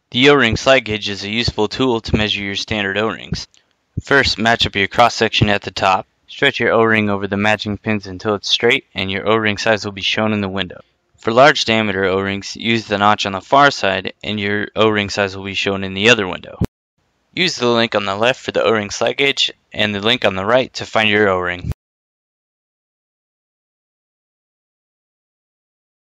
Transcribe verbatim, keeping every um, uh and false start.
The O-ring slide gauge is a useful tool to measure your standard O-rings. First, match up your cross-section at the top. Stretch your O-ring over the matching pins until it's straight, and your O-ring size will be shown in the window. For large diameter O-rings, use the notch on the far side, and your O-ring size will be shown in the other window. Use the link on the left for the O-ring slide gauge, and the link on the right to find your O-ring.